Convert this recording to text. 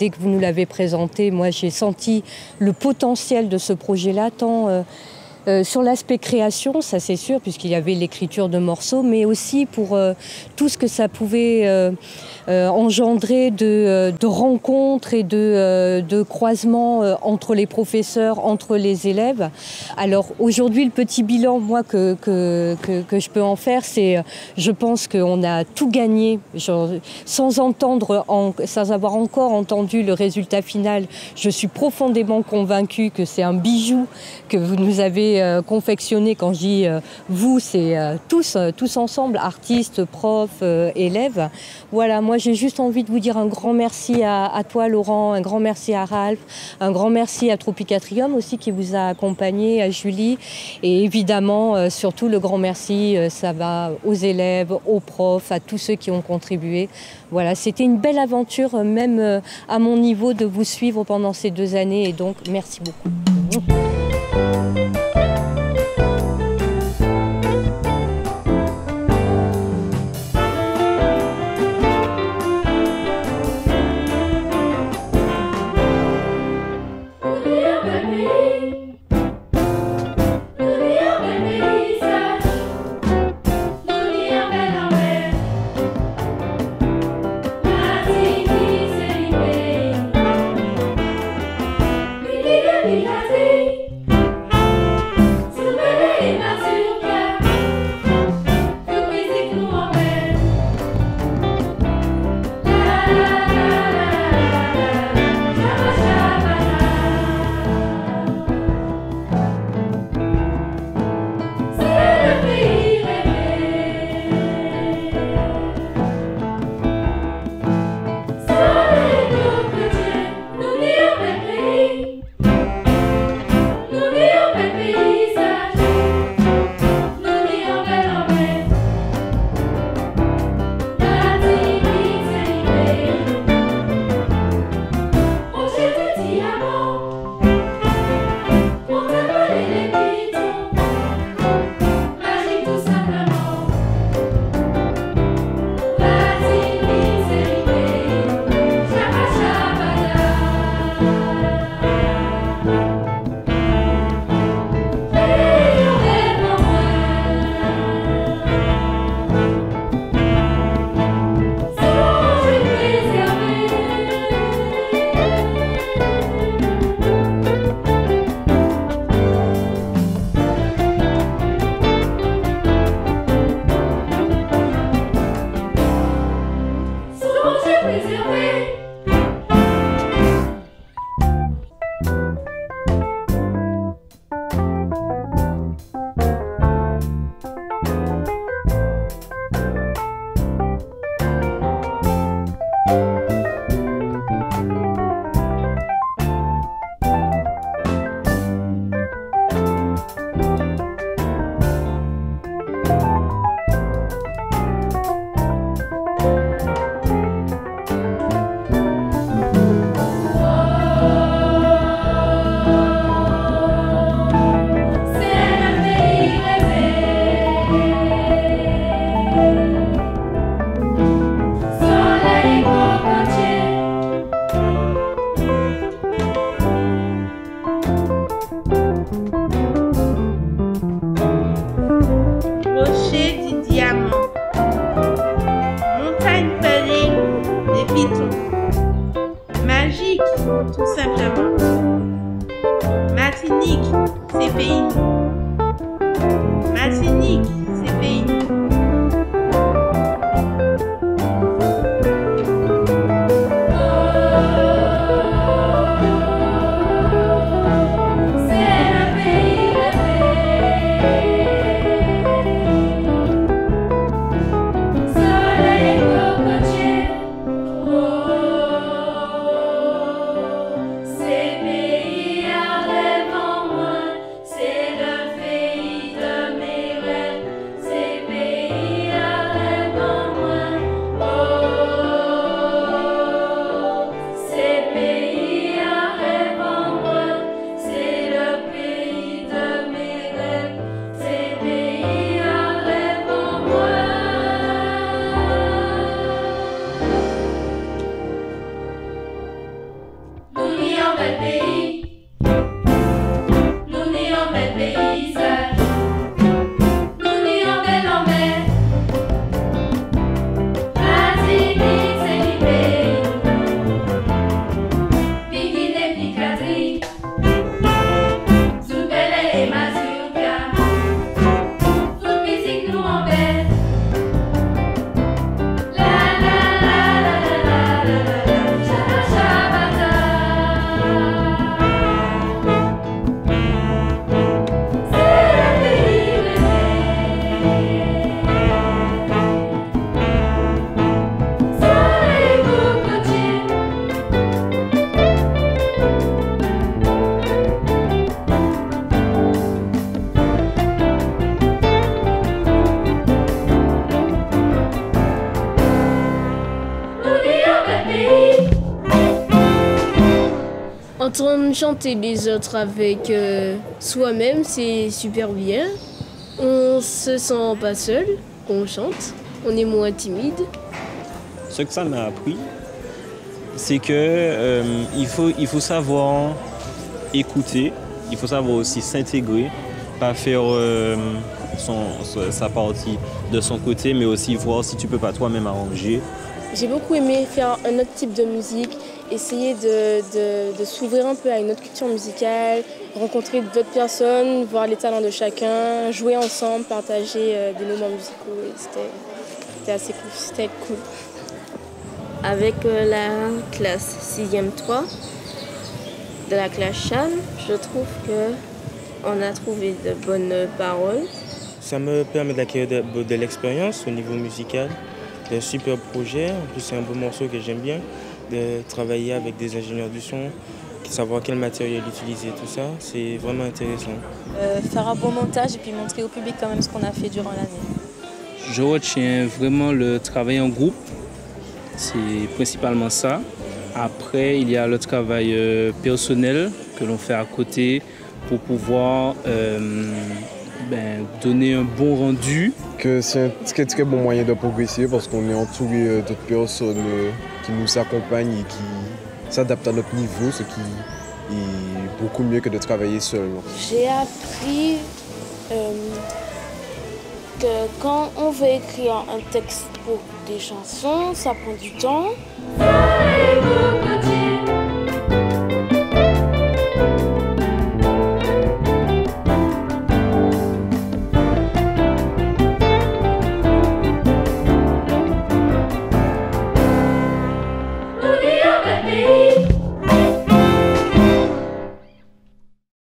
Dès que vous nous l'avez présenté, moi j'ai senti le potentiel de ce projet-là, tant sur l'aspect création, ça c'est sûr, puisqu'il y avait l'écriture de morceaux, mais aussi pour tout ce que ça pouvait engendrer de rencontres et de croisements entre les professeurs, entre les élèves. Alors aujourd'hui, le petit bilan, moi, que je peux en faire, c'est, je pense qu'on a tout gagné, sans avoir encore entendu le résultat final. Je suis profondément convaincue que c'est un bijou que vous nous avez confectionné. Quand je dis vous, c'est tous ensemble, artistes, profs, élèves. Voilà, moi j'ai juste envie de vous dire un grand merci à toi Laurent, un grand merci à Ralph, un grand merci à Tropicatrium aussi qui vous a accompagné, à Julie, et évidemment surtout le grand merci, ça va aux élèves, aux profs, à tous ceux qui ont contribué. Voilà, c'était une belle aventure même à mon niveau de vous suivre pendant ces 2 années, et donc merci beaucoup. tout simplement. Martinique, c'est pays. Martinique, c'est pays. bel pays. Nous n'y en bel paysage. Nous n'y en bel en mer. Martinique, c'est mi pays. Pikine et Picardie. Soubele et Mazurka. Toute musique nous en belle. La la la la la la la la la. Shabata. C'est le pays rêvé. Soleil cocotier. Nous n'y en bel pays. Entendre chanter les autres avec soi-même, c'est super bien. On se sent pas seul quand on chante, on est moins timide. Ce que ça m'a appris, c'est que il faut savoir écouter, il faut savoir aussi s'intégrer, pas faire sa partie de son côté, mais aussi voir si tu peux pas toi-même arranger. J'ai beaucoup aimé faire un autre type de musique, essayer de s'ouvrir un peu à une autre culture musicale, rencontrer d'autres personnes, voir les talents de chacun, jouer ensemble, partager des moments musicaux. Et c'était assez cool, c'était cool. Avec la classe 6e 3 de la classe Chan, je trouve qu'on a trouvé de bonnes paroles. Ça me permet d'acquérir de l'expérience au niveau musical, d'un super projet. En plus, c'est un beau morceau que j'aime bien, de travailler avec des ingénieurs du son, savoir quel matériel utiliser, tout ça, c'est vraiment intéressant. Faire un bon montage et puis montrer au public quand même ce qu'on a fait durant l'année. Je retiens vraiment le travail en groupe, c'est principalement ça. Après, il y a le travail personnel que l'on fait à côté pour pouvoir donner un bon rendu. Que c'est un très très bon moyen de progresser parce qu'on est entouré d'autres personnes qui nous accompagnent et qui s'adaptent à notre niveau, ce qui est beaucoup mieux que de travailler seul. J'ai appris que quand on veut écrire un texte pour des chansons, ça prend du temps.